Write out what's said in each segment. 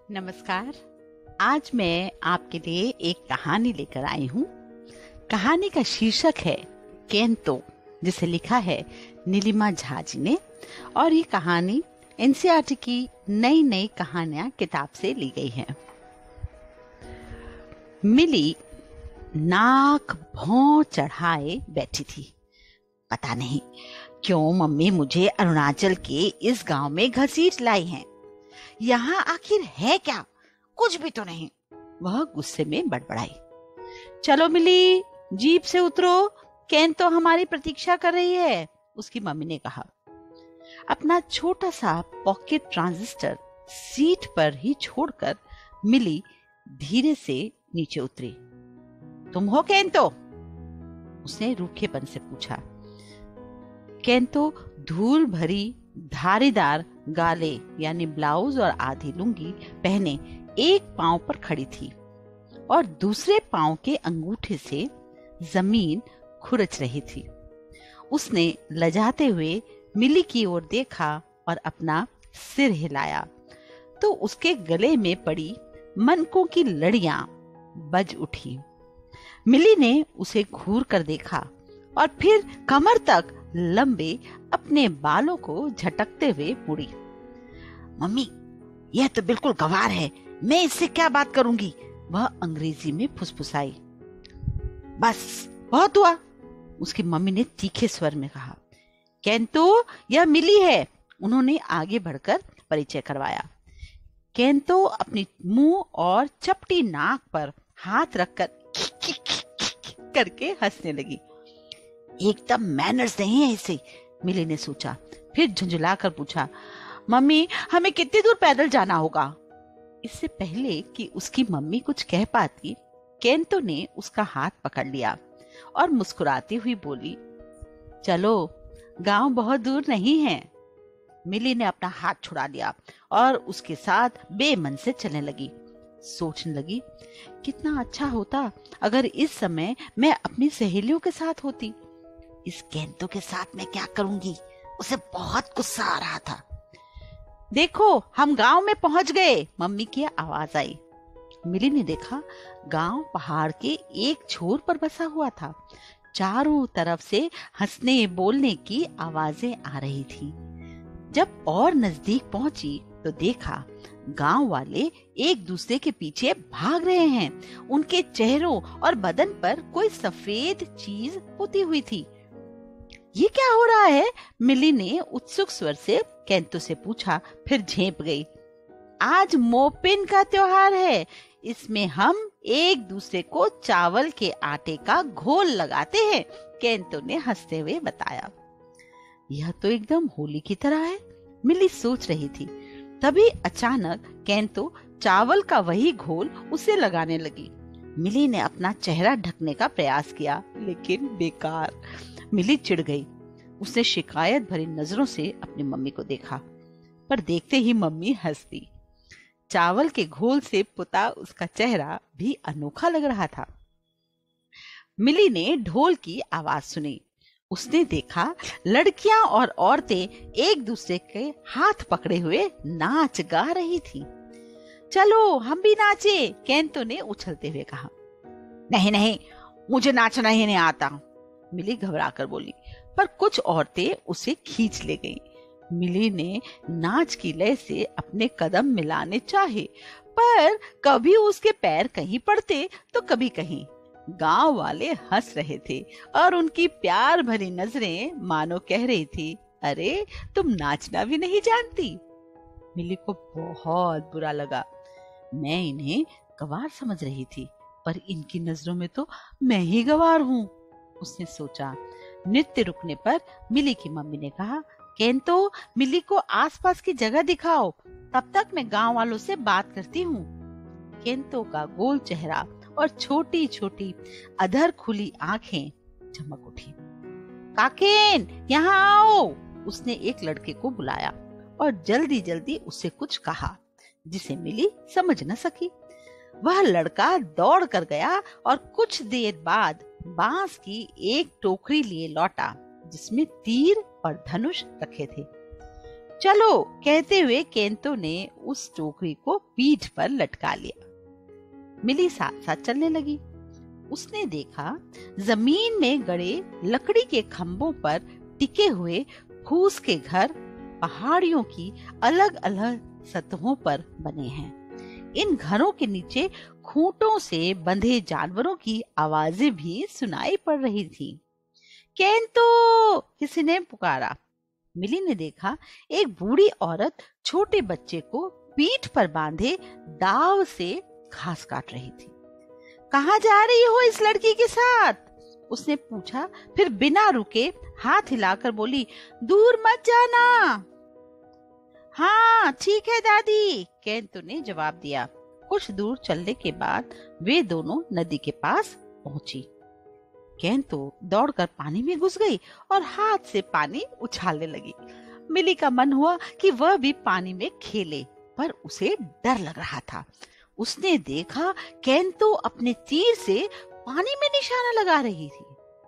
नमस्कार। आज मैं आपके लिए एक कहानी लेकर आई हूँ। कहानी का शीर्षक है केंतो, जिसे लिखा है नीलिमा झा जी ने, और ये कहानी एनसीईआरटी की नई नई कहानियां किताब से ली गई है। मिली नाक भौं चढ़ाए बैठी थी। पता नहीं क्यों मम्मी मुझे अरुणाचल के इस गांव में घसीट लाई हैं। यहाँ आखिर है क्या? कुछ भी तो नहीं। वह गुस्से में बड़बड़ाई। चलो मिली, जीप से उतरो, केन तो हमारी प्रतीक्षा कर रही है, उसकी मम्मी ने कहा। अपना छोटा सा पॉकेट ट्रांजिस्टर सीट पर ही छोड़कर मिली धीरे से नीचे उतरी। तुम हो केंतो? उसने रूखेपन से पूछा। केंतो धूल भरी धारीदार गाले यानी ब्लाउज और आधी लुंगी पहने एक पांव पर खड़ी थी और दूसरे पांव के अंगूठे से जमीन खुरच रही थी। उसने लजाते हुए मिली की ओर देखा और अपना सिर हिलाया तो उसके गले में पड़ी मनकों की लड़ियां बज उठी। मिली ने उसे घूर कर देखा और फिर कमर तक लंबे अपने बालों को झटकते हुए मुड़ी। मम्मी, यह तो बिल्कुल गंवार है, मैं इससे क्या बात करूंगी? वह अंग्रेजी में फुसफुसाई। बस बहुत हुआ, उसकी मम्मी ने तीखे स्वर में कहा। केंतो, यह मिली है, उन्होंने आगे बढ़कर परिचय करवाया। केंतो अपनी मुंह और चपटी नाक पर हाथ रखकर करके हंसने लगी। एकदम मैनर्स नहीं है इसे, मिली ने सोचा। फिर झुंझुलाकर पूछा, मम्मी हमें कितनी दूर पैदल जाना होगा? इससे पहले कि उसकी मम्मी कुछ कह पाती, केंतो ने उसका हाथ पकड़ लिया और मुस्कुराती हुई बोली, चलो, गांव बहुत दूर नहीं है। मिली ने अपना हाथ छुड़ा लिया और उसके साथ बेमन से चलने लगी। सोचने लगी, कितना अच्छा होता अगर इस समय मैं अपनी सहेलियों के साथ होती। इस केंतो के साथ मैं क्या करूंगी? उसे बहुत गुस्सा आ रहा था। देखो, हम गांव में पहुंच गए, मम्मी की आवाज आई। मिली ने देखा, गांव पहाड़ के एक छोर पर बसा हुआ था। चारों तरफ से हंसने बोलने की आवाजें आ रही थी। जब और नजदीक पहुंची तो देखा गांव वाले एक दूसरे के पीछे भाग रहे हैं। उनके चेहरों और बदन पर कोई सफेद चीज पुती हुई थी। ये क्या हो रहा है? मिली ने उत्सुक स्वर से केंतो से पूछा, फिर झेप गई। आज मोपिन का त्योहार है, इसमें हम एक दूसरे को चावल के आटे का घोल लगाते हैं, केंतो ने हंसते हुए बताया। यह तो एकदम होली की तरह है, मिली सोच रही थी। तभी अचानक केंतो चावल का वही घोल उसे लगाने लगी। मिली ने अपना चेहरा ढकने का प्रयास किया, लेकिन बेकार। मिली चिढ़ गई। उसने शिकायत भरी नजरों से अपनी मम्मी को देखा, पर देखते ही मम्मी हंस दी। चावल के घोल से पुता उसका चेहरा भी अनोखा लग रहा था। मिली ने ढोल की आवाज सुनी। उसने देखा लड़कियां और औरतें एक दूसरे के हाथ पकड़े हुए नाच गा रही थी। चलो हम भी नाचे, केंतो ने उछलते हुए कहा। नहीं नहीं, मुझे नाचना ही नहीं आता, मिली घबराकर बोली। पर कुछ औरतें उसे खींच ले गईं। मिली ने नाच की लय से अपने कदम मिलाने चाहे, पर कभी उसके पैर कहीं पड़ते तो कभी कहीं। गांव वाले हंस रहे थे और उनकी प्यार भरी नजरें मानो कह रही थी, अरे तुम नाचना भी नहीं जानती। मिली को बहुत बुरा लगा। मैं इन्हें गंवार समझ रही थी, पर इनकी नजरों में तो मैं ही गंवार हूँ, उसने सोचा। नृत्य रुकने पर मिली की मम्मी ने कहा, केंतो, मिली को आसपास की जगह दिखाओ, तब तक मैं गांव वालों से बात करती हूँ। केंतो का गोल चेहरा और छोटी छोटी अधर खुली आंखें चमक उठी। काकेन, यहाँ आओ, उसने एक लड़के को बुलाया और जल्दी जल्दी उससे कुछ कहा जिसे मिली समझ न सकी। वह लड़का दौड़ कर गया और कुछ देर बाद बांस की एक टोकरी लिए लौटा जिसमें तीर और धनुष रखे थे। चलो, कहते हुए केंतो ने उस टोकरी को पीठ पर लटका लिया। मिली साथ साथ चलने लगी। उसने देखा जमीन में गड़े लकड़ी के खंभों पर टिके हुए फूस के घर पहाड़ियों की अलग अलग सतहों पर बने हैं। इन घरों के नीचे खूंटों से बंधे जानवरों की आवाजें भी सुनाई पड़ रही थी। केंतो, किसी ने पुकारा। मिली ने देखा एक बूढ़ी औरत छोटे बच्चे को पीठ पर बांधे दाव से घास काट रही थी। कहाँ जा रही हो इस लड़की के साथ? उसने पूछा, फिर बिना रुके हाथ हिलाकर बोली, दूर मत जाना। हाँ ठीक है दादी, केंतो ने जवाब दिया। कुछ दूर चलने के बाद वे दोनों नदी के पास पहुंची। केंतो दौड़कर पानी में घुस गई और हाथ से पानी उछालने लगी। मिली का मन हुआ कि वह भी पानी में खेले, पर उसे डर लग रहा था। उसने देखा केंतो अपने तीर से पानी में निशाना लगा रही थी।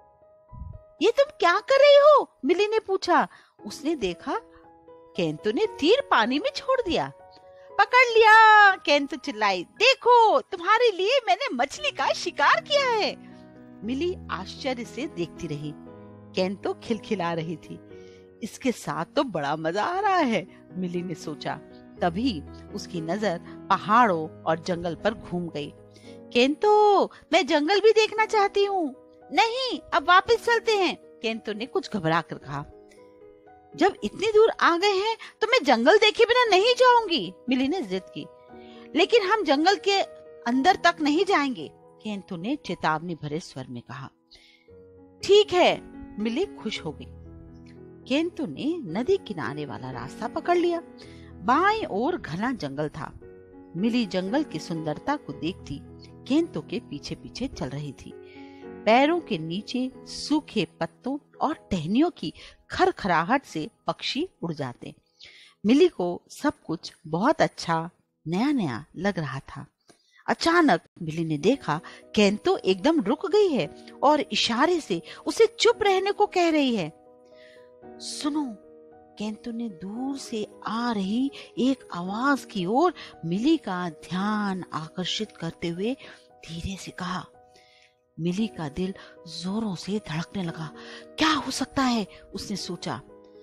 ये तुम क्या कर रही हो? मिली ने पूछा। उसने देखा केंतो ने तीर पानी में छोड़ दिया। पकड़ लिया, केंतो चिल्लाई। देखो, तुम्हारे लिए मैंने मछली का शिकार किया है। मिली आश्चर्य से देखती रही। केंतो खिलखिला रही थी। इसके साथ तो बड़ा मजा आ रहा है, मिली ने सोचा। तभी उसकी नजर पहाड़ों और जंगल पर घूम गई। केंतो, मैं जंगल भी देखना चाहती हूँ। नहीं, अब वापस चलते हैं, केंतो ने कुछ घबरा कर कहा। जब इतनी दूर आ गए हैं तो मैं जंगल देखे बिना नहीं जाऊंगी, मिली ने जिद की। लेकिन हम जंगल के अंदर तक नहीं जाएंगे, केंतो ने चेतावनी भरे स्वर में कहा। ठीक है, मिली खुश हो गई। केंतो ने नदी किनारे वाला रास्ता पकड़ लिया। बाईं ओर घना जंगल था। मिली जंगल की सुंदरता को देखती केंतो के पीछे पीछे चल रही थी। पैरों के नीचे सूखे पत्तों और टहनियों की खरखराहट से पक्षी उड़ जाते। मिली को सब कुछ बहुत अच्छा नया नया लग रहा था। अचानक मिली ने देखा केंतो एकदम रुक गई है और इशारे से उसे चुप रहने को कह रही है। सुनो, केंतो ने दूर से आ रही एक आवाज की ओर मिली का ध्यान आकर्षित करते हुए धीरे से कहा। मिली का दिल जोरों से धड़कने लगा। क्या हो सकता है, उसने सोचा।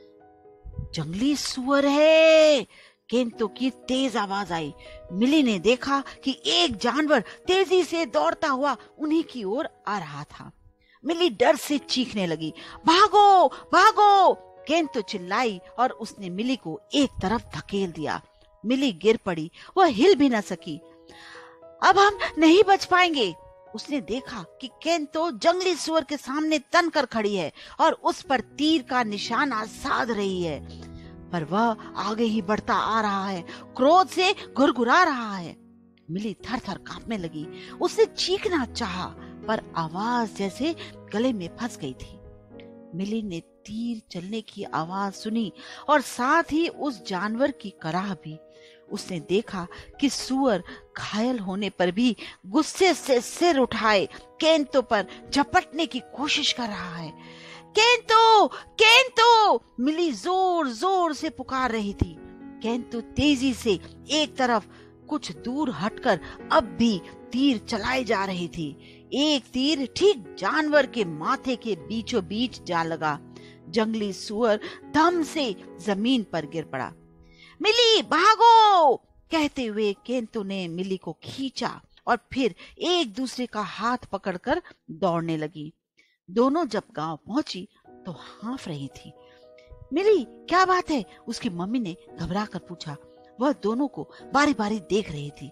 जंगली सुअर है, केंतो की तेज आवाज आई। मिली ने देखा कि एक जानवर तेजी से दौड़ता हुआ उन्हीं की ओर आ रहा था। मिली डर से चीखने लगी। भागो भागो, केंतो चिल्लाई और उसने मिली को एक तरफ धकेल दिया। मिली गिर पड़ी, वह हिल भी न सकी। अब हम नहीं बच पाएंगे। उसने देखा कि केंतो जंगली सुअर के सामने तन कर खड़ी है और उस पर तीर का निशाना साध रही है, पर वह आगे ही बढ़ता आ रहा है, क्रोध से गुरगुरा रहा है। मिली थर थर कांपने लगी। उसने चीखना चाहा, पर आवाज जैसे गले में फंस गई थी। मिली ने तीर चलने की आवाज सुनी और साथ ही उस जानवर की कराह भी। उसने देखा कि सुअर घायल होने पर भी गुस्से से सिर उठाए केंतो पर झपटने की कोशिश कर रहा है। केंतो, केंतो, मिली जोर जोर से पुकार रही थी। केंतो तेजी से एक तरफ कुछ दूर हटकर अब भी तीर चलाई जा रही थी। एक तीर ठीक जानवर के माथे के बीचों बीच जा लगा। जंगली सुअर दम से जमीन पर गिर पड़ा। मिली भागो, कहते हुए केंतो ने मिली को खींचा और फिर एक दूसरे का हाथ पकड़कर दौड़ने लगी। दोनों जब गांव पहुंची तो हाँफ रही थी। मिली, क्या बात है? उसकी मम्मी ने घबरा कर पूछा। वह दोनों को बारी बारी देख रही थी।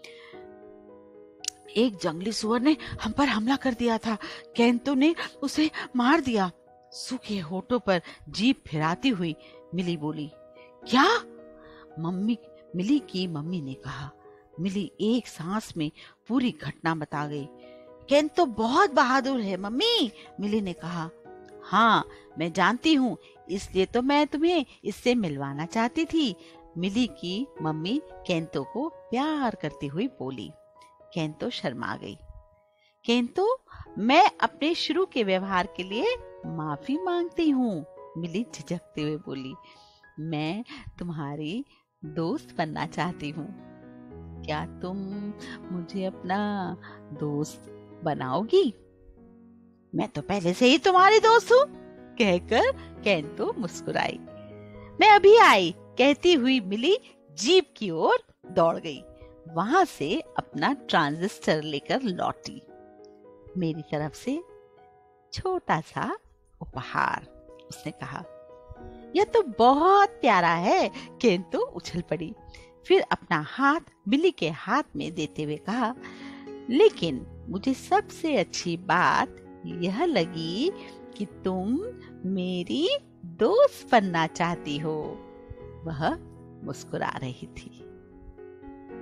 एक जंगली सुअर ने हम पर हमला कर दिया था, केंतो ने उसे मार दिया। सूखे होठों पर जीभ फिराती हुई मिली बोली। क्या? मिली की मम्मी ने कहा। मिली एक सांस में पूरी घटना बता गई। केंतो बहुत बहादुर है मम्मी, मिली ने कहा। हाँ, मैं जानती हूँ, इसलिए तो मैं तुम्हें इससे मिलवाना चाहती थी, मिली की मम्मी केंतो को प्यार करती हुई बोली। केंतो शर्मा गई। केंतो, मैं अपने शुरू के व्यवहार के लिए माफी मांगती हूँ, मिली झिझकते हुए बोली। मैं तुम्हारी दोस्त बनना चाहती हूँ। क्या तुम मुझे अपना दोस्त बनाओगी? मैं तो पहले से ही तुम्हारी दोस्त हूँ, कहकर केंतो मुस्कुराई। मैं अभी आई, कहती हुई मिली जीप की ओर दौड़ गई। वहां से अपना ट्रांजिस्टर लेकर लौटी। मेरी तरफ से छोटा सा उपहार, उसने कहा। यह तो बहुत प्यारा है, केंतो उछल पड़ी। फिर अपना हाथ मिली के हाथ में देते हुए कहा, लेकिन मुझे सबसे अच्छी बात यह लगी कि तुम मेरी दोस्त बनना चाहती हो। वह मुस्कुरा रही थी।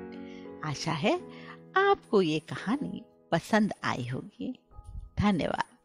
आशा है आपको ये कहानी पसंद आई होगी। धन्यवाद।